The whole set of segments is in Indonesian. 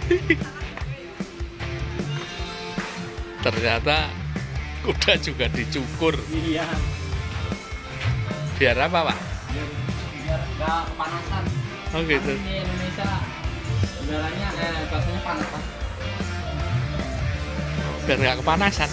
Ternyata kuda juga dicukur. Iya. Biar apa, Pak? Biar nggak kepanasan. Oh gitu. Di Indonesia udaranya bahasanya panas, Pak. Biar nggak kepanasan.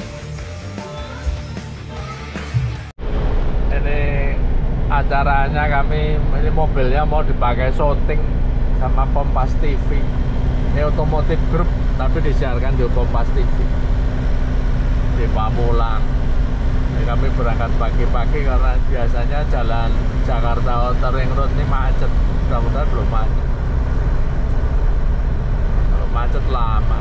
Ini acaranya kami, ini mobilnya mau dipakai syuting sama Kompas TV. Ini otomotif grup tapi disiarkan di Kompas TV di Pamulang. Ini kami berangkat pagi-pagi karena biasanya jalan Jakarta Outer Ring Road ini macet. Mudah-mudahan belum macet. Kalau macet lama.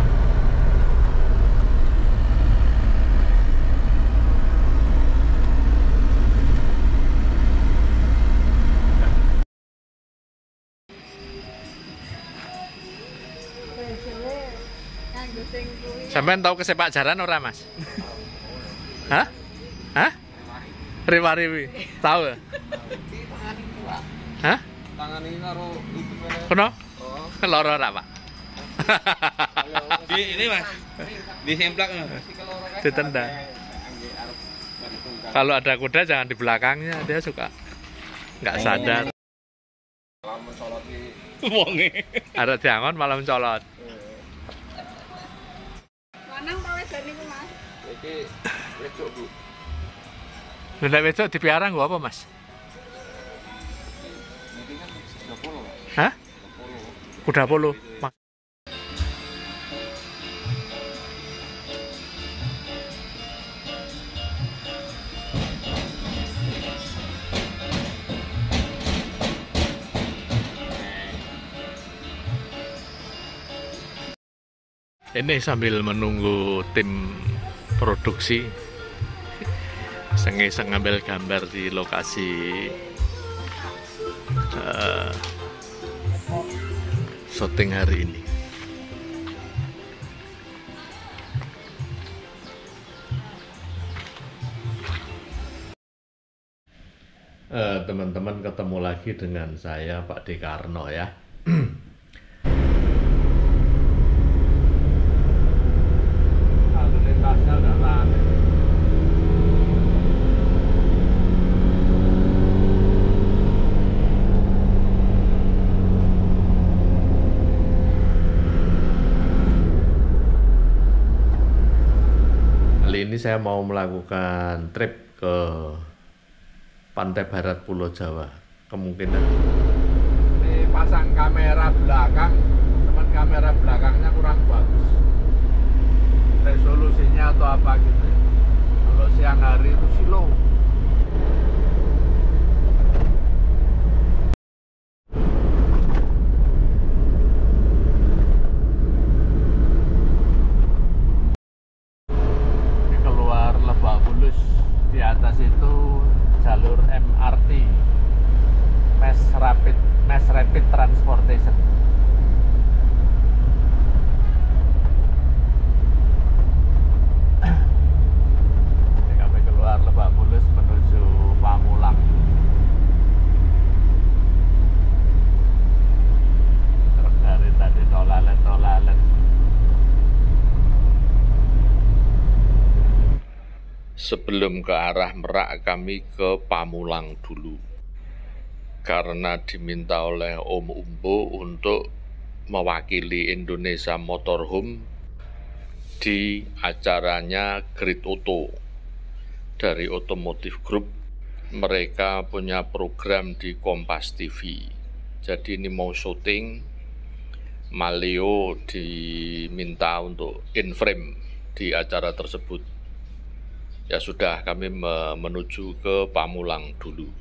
Sampean tahu kesepak jalan ora, Mas? Hah? Hah? Riwa-riwi. Tahu ya? Hah? Tangan ini naruh itu mana? Kono? Oh. Loro ora, Pak? Ini Mas. Disemplak. Ditendang. Kalau ada kuda jangan di belakangnya, dia suka nggak sadar. Malam mencolot di Wonge. Ada diangon malam colot. Lanang ta wedok niku, Mas? Iki wedok, Bu. Nek wedok dipiara nggo apa, Mas? Ini kan 30, Pak. Hah? 30. Kuda polo. Ini sambil menunggu tim produksi iseng-iseng ngambil gambar di lokasi syuting hari ini. Teman-teman, ketemu lagi dengan saya Pak Dekarno ya. Lalu lintasnya udah rame. Kali ini saya mau melakukan trip ke pantai barat Pulau Jawa. Kemungkinan ini pasang kamera belakang, teman kamera belakangnya kurang bagus resolusinya atau apa gitu. Kalau siang hari itu slow. Ini keluar Lebak Bulus, di atas itu jalur MRT, Mass Rapid Transportation. Ini kami keluar Lebak Bulus menuju Pamulang. Truk dari tadi nolalet. Sebelum ke arah Merak, kami ke Pamulang dulu. Karena diminta oleh Om Umbo untuk mewakili Indonesia Motorhome di acaranya Great Auto dari Otomotif Group. Mereka punya program di Kompas TV. Jadi ini mau syuting, Maleo diminta untuk in-frame di acara tersebut. Ya sudah, kami menuju ke Pamulang dulu.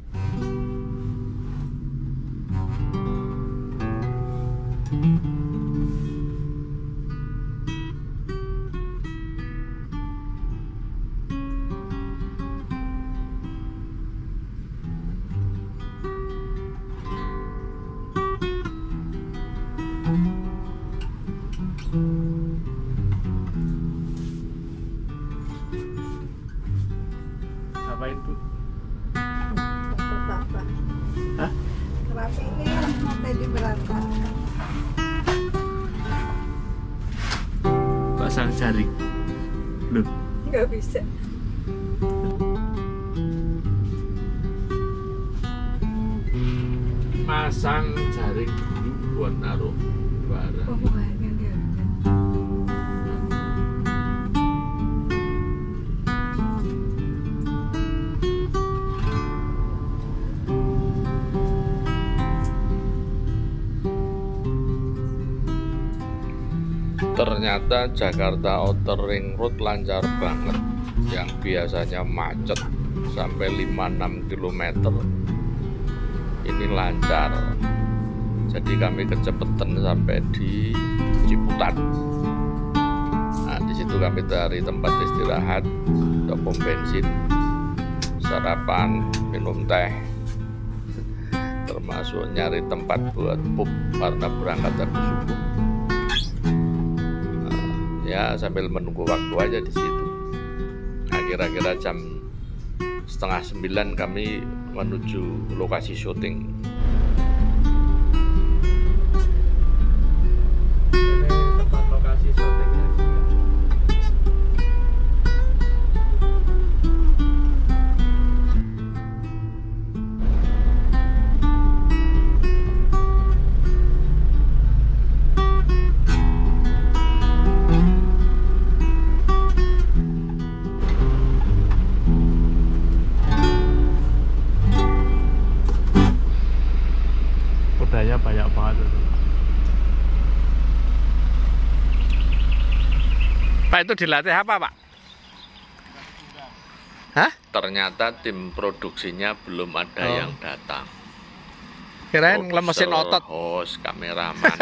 Apa itu? Bapak. Hah? Kerapi ini mau diberangkatkan. masang jaring. Loh, Nggak bisa. masang jaring dulu buat naruh barang. Oh, banyak ya. Ternyata Jakarta Outer Ring Road lancar banget. Yang biasanya macet sampai 5-6 km ini lancar. Jadi kami kecepatan sampai di Ciputat. Nah, di situ kami dari tempat istirahat ke pom bensin, sarapan, minum teh, termasuk nyari tempat buat pup karena berangkat habis subuh. Ya sambil menunggu waktu aja di situ. Nah, kira-kira jam 8:30 kami menuju lokasi syuting. Ini tempat lokasi syutingnya. Kudanya banyak banget itu. Pak, itu dilatih apa, Pak? Hah? Ternyata tim produksinya belum ada yang datang. Kirain ngelemesin otot. Host, kameraman.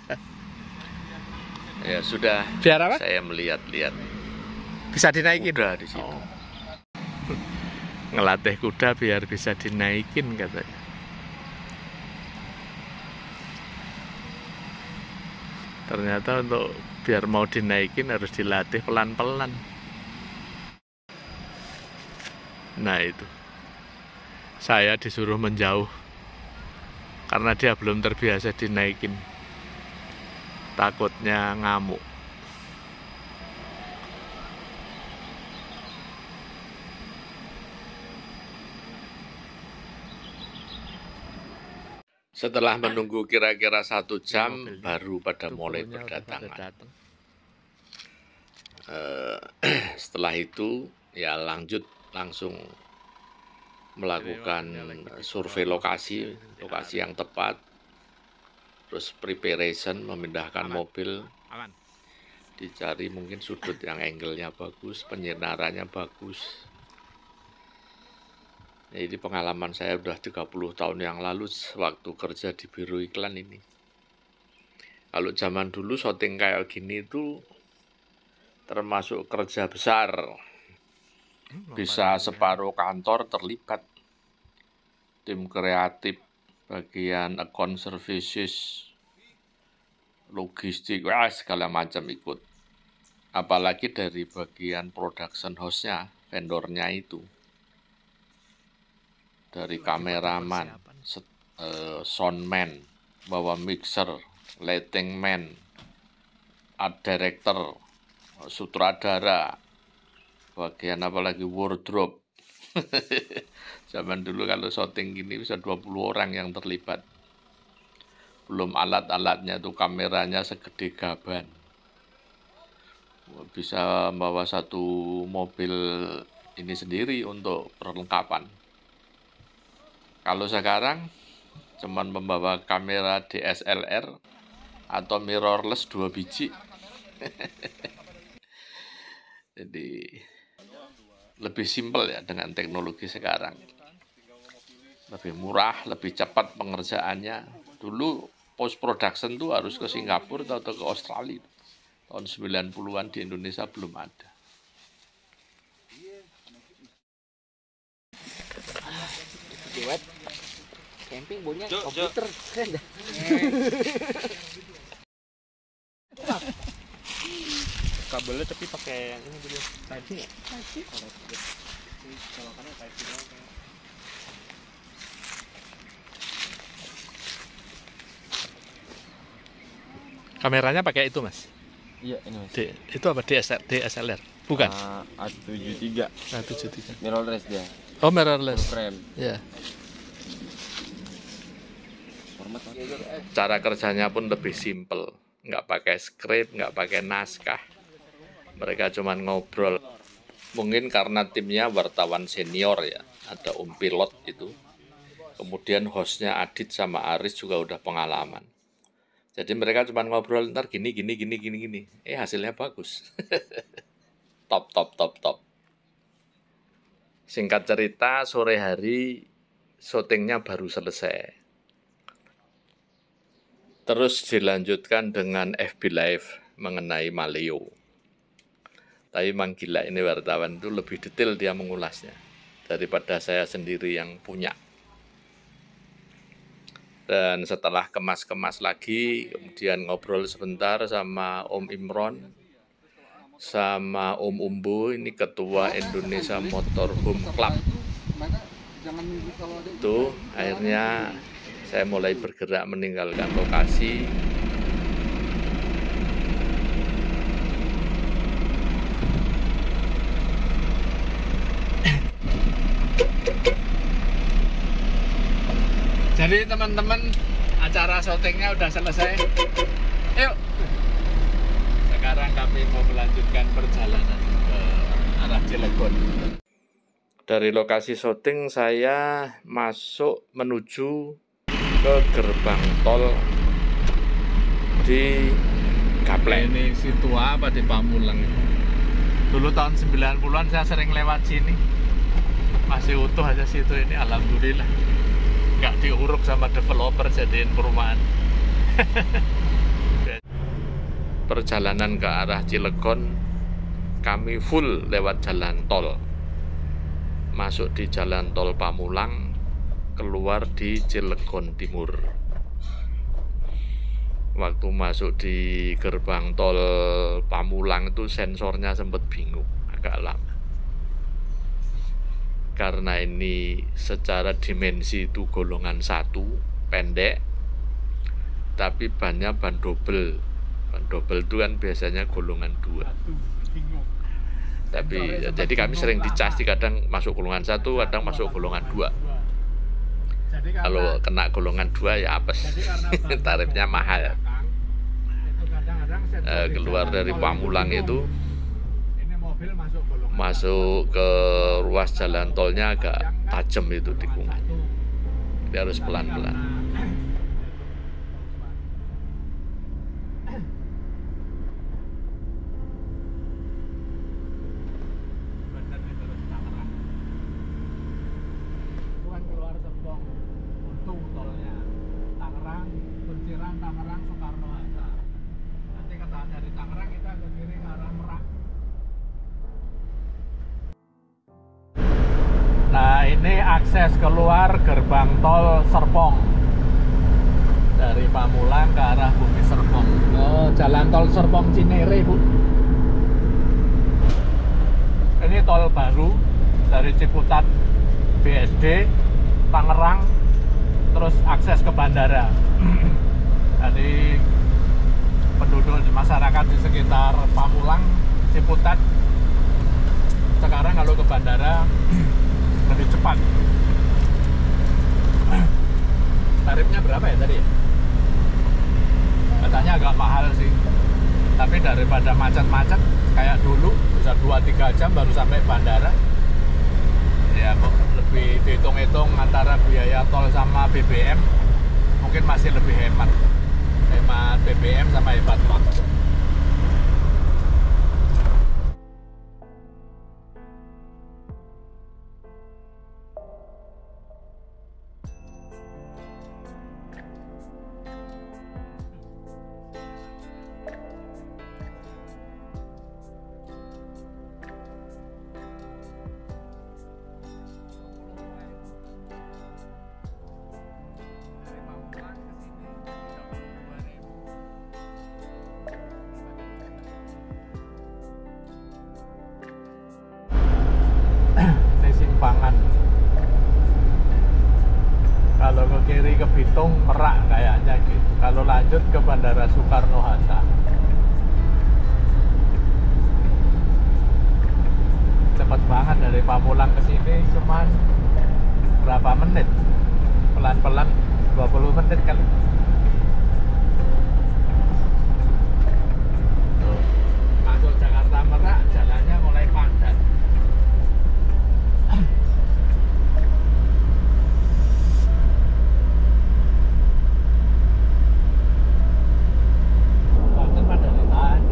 Ya sudah. Biar apa? Saya melihat-lihat. Bisa dinaikin? Kuda di situ. Ngelatih kuda biar bisa dinaikin katanya. Ternyata untuk biar mau dinaikin harus dilatih pelan-pelan. Nah itu, saya disuruh menjauh karena dia belum terbiasa dinaikin. Takutnya ngamuk. Setelah menunggu kira-kira 1 jam, baru pada mulai berdatangan. Setelah itu, ya langsung melakukan survei lokasi yang tepat, terus preparation, memindahkan mobil, dicari mungkin sudut yang angle-nya bagus, penyinarannya bagus. Ini pengalaman saya udah 30 tahun yang lalu waktu kerja di biro iklan ini. Kalau zaman dulu syuting kayak gini itu termasuk kerja besar. Bisa separuh kantor terlibat. Tim kreatif, bagian account services, logistik, segala macam ikut. Apalagi dari bagian production house-nya, vendornya itu. Dari kameraman, soundman, bawa mixer, lighting man, art director, sutradara, bagian apalagi wardrobe. Zaman dulu kalau syuting gini bisa 20 orang yang terlibat. Belum alat-alatnya tuh, kameranya segede gaban. Bisa bawa satu mobil ini sendiri untuk perlengkapan. Kalau sekarang cuman membawa kamera DSLR atau mirrorless 2 biji. Jadi lebih simpel ya dengan teknologi sekarang. Lebih murah, lebih cepat pengerjaannya. Dulu post production tuh harus ke Singapura atau ke Australia. Tahun 90-an di Indonesia belum ada. Buat camping punya komputer. Kabelnya tapi pakai yang ini dulu. Type-C ya? Type-C. Kalau karena Type-C doang. Kameranya pakai itu, Mas? Iya, ini Mas. Itu apa? DSLR? Bukan. A73. A73. Mirrorless dia. Oh, mirrorless. Frame. Ya. Format Mas. Cara kerjanya pun lebih simpel, nggak pakai skrip, nggak pakai naskah. Mereka cuma ngobrol. Mungkin karena timnya wartawan senior ya, ada Om Pilot itu. Kemudian hostnya Adit sama Aris juga udah pengalaman. Jadi mereka cuma ngobrol ntar gini. Hasilnya bagus. Top. Singkat cerita, sore hari syutingnya baru selesai. Terus dilanjutkan dengan FB Live mengenai Maleo. Tapi memang gila ini wartawan itu lebih detail dia mengulasnya daripada saya sendiri yang punya. Dan setelah kemas-kemas lagi, kemudian ngobrol sebentar sama Om Imron, sama Om Umbu, ini ketua Indonesia Motorhome Club. Itu akhirnya saya mulai bergerak meninggalkan lokasi. Jadi teman-teman, acara syutingnya udah selesai. Yuk. Sekarang kami mau melanjutkan perjalanan ke arah Cilegon. Dari lokasi syuting saya masuk menuju ke gerbang tol di Gaplek. Ini situ apa di Pamulang? Dulu tahun 90-an saya sering lewat sini. Masih utuh aja situ ini, alhamdulillah. Nggak diuruk sama developer jadiin perumahan. Perjalanan ke arah Cilegon kami full lewat jalan tol. Masuk di jalan tol Pamulang, keluar di Cilegon Timur. Waktu masuk di gerbang tol Pamulang itu sensornya sempat bingung, agak lama. Karena ini secara dimensi itu golongan 1, pendek, tapi bannya ban double. Ban double itu kan biasanya golongan 2. Tapi jadi kami sering dicas, kadang masuk golongan 1, kadang masuk golongan 2. Kalau kena golongan 2 ya apes. Tarifnya mahal. Keluar dari Pamulang itu masuk ke ruas jalan tolnya agak tajam itu tikungannya. Jadi harus pelan-pelan. Bukan keluar Serpong, untung tolnya. Tangerang, Kunciran, Tangerang, Soekarno Hatta. Nanti dari Tangerang kita ke kiri ke arah Merak. Nah, ini akses keluar gerbang tol Serpong dari Pamulang ke arah Bumi Serpong. Oh, jalan tol Serpong Cinere, Bu. Ini tol baru dari Ciputat BSD, Tangerang, terus akses ke bandara. Jadi penduduk masyarakat di sekitar Pamulang, Ciputat, sekarang kalau ke bandara lebih cepat. Tarifnya berapa ya tadi? Katanya agak mahal sih. Tapi daripada macet-macet kayak dulu, bisa 2-3 jam baru sampai bandara. Ya kok lebih dihitung-hitung antara biaya tol sama BBM, mungkin masih lebih hemat. Hemat BBM sama hemat waktu. Simpangan. Kalau ke kiri ke Bitung, Merak kayaknya gitu. Kalau lanjut ke Bandara Soekarno Hatta. cepet banget dari Pamulang ke sini cuman berapa menit? Pelan-pelan 20 menit kali. Tuh, masuk Jakarta Merak jalannya mulai padat. Padat pada ditahan.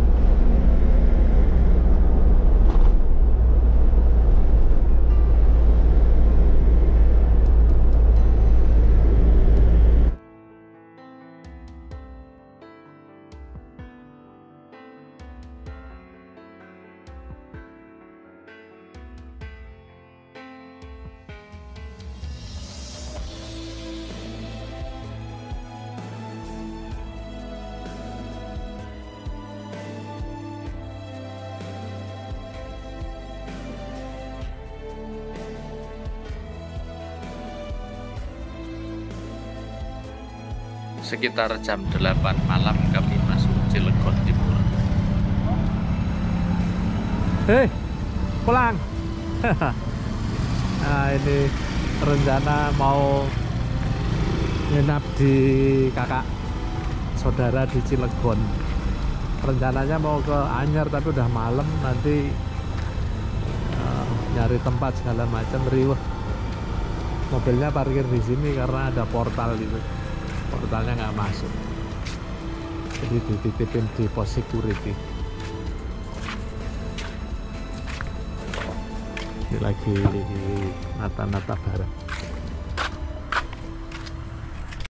Sekitar jam 8 malam kami masuk Cilegon Timur. Hei, pulang. Nah, ini rencana mau nginap di kakak saudara di Cilegon. Rencananya mau ke Anyar tapi udah malam, nanti nyari tempat segala macam riuh. Mobilnya parkir di sini karena ada portal gitu. Portalnya nggak masuk, jadi dititipin di pos security. Ini lagi nata-nata barang.